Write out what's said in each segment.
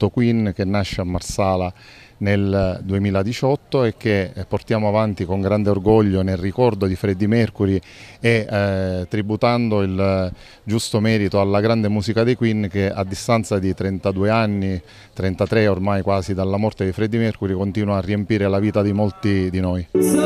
tributo Queen che nasce a Marsala nel 2018 e che portiamo avanti con grande orgoglio nel ricordo di Freddie Mercury e tributando il giusto merito alla grande musica dei Queen che a distanza di 32 anni, 33 ormai quasi dalla morte di Freddie Mercury, continua a riempire la vita di molti di noi.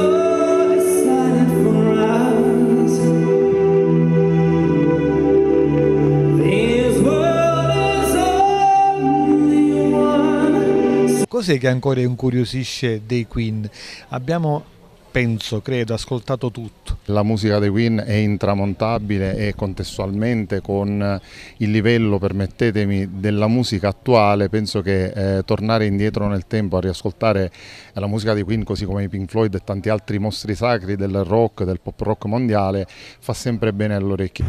Cos'è che ancora incuriosisce dei Queen? Abbiamo, credo, ascoltato tutto. La musica dei Queen è intramontabile e contestualmente con il livello, permettetemi, della musica attuale, penso che tornare indietro nel tempo a riascoltare la musica dei Queen così come i Pink Floyd e tanti altri mostri sacri del rock, del pop rock mondiale, fa sempre bene all'orecchio.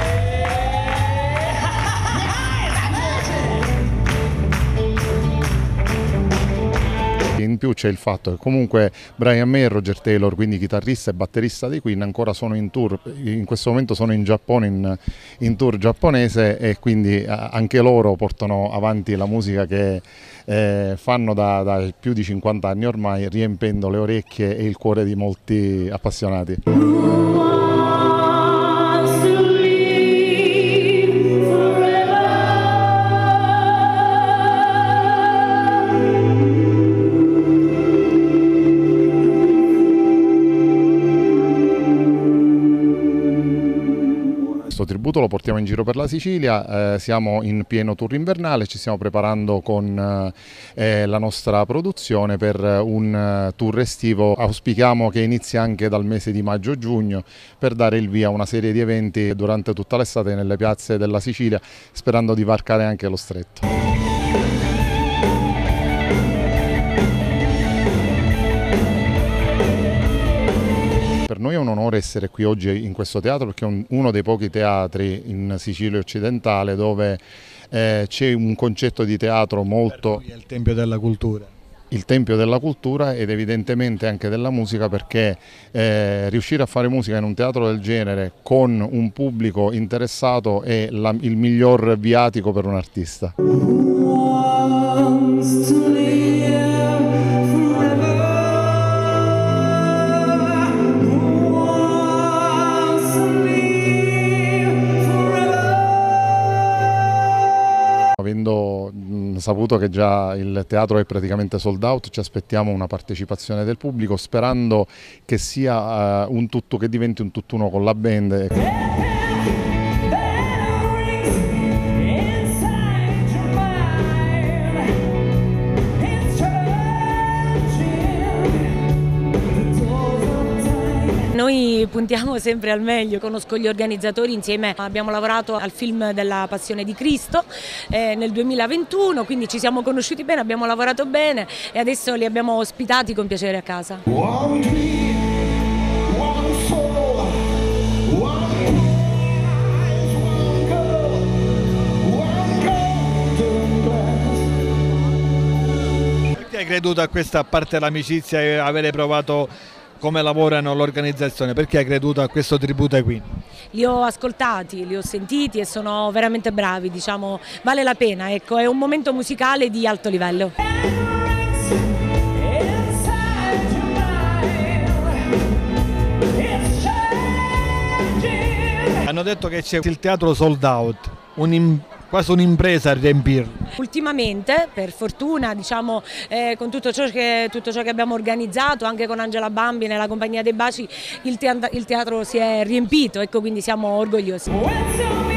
In più c'è il fatto che comunque Brian May e Roger Taylor, quindi chitarrista e batterista dei Queen, ancora sono in tour, in questo momento sono in Giappone, in tour giapponese, e quindi anche loro portano avanti la musica che fanno da più di 50 anni ormai, riempendo le orecchie e il cuore di molti appassionati. Questo tributo lo portiamo in giro per la Sicilia, siamo in pieno tour invernale, ci stiamo preparando con la nostra produzione per un tour estivo. Auspichiamo che inizi anche dal mese di maggio-giugno per dare il via a una serie di eventi durante tutta l'estate nelle piazze della Sicilia, sperando di varcare anche lo stretto. Per noi è un onore essere qui oggi in questo teatro perché è uno dei pochi teatri in Sicilia occidentale dove c'è un concetto di teatro molto... Per noi è il Tempio della Cultura. Il Tempio della Cultura ed evidentemente anche della musica, perché riuscire a fare musica in un teatro del genere con un pubblico interessato è il miglior viatico per un artista. Avendo saputo che già il teatro è praticamente sold out, ci aspettiamo una partecipazione del pubblico, sperando che sia che diventi un tutt'uno con la band. Noi puntiamo sempre al meglio, conosco gli organizzatori, insieme abbiamo lavorato al film della Passione di Cristo nel 2021, quindi ci siamo conosciuti bene, abbiamo lavorato bene e adesso li abbiamo ospitati con piacere a casa. Perché hai creduto a questa, a parte l'amicizia e avere provato come lavorano l'organizzazione, perché hai creduto a questo tributo ai Queen? Li ho ascoltati, li ho sentiti e sono veramente bravi, diciamo, vale la pena, ecco, è un momento musicale di alto livello. Hanno detto che c'è il teatro sold out, quasi un'impresa a riempirlo. Ultimamente, per fortuna, diciamo, con tutto ciò che abbiamo organizzato, anche con Angela Bambi nella Compagnia dei Baci, il teatro si è riempito, ecco, quindi siamo orgogliosi.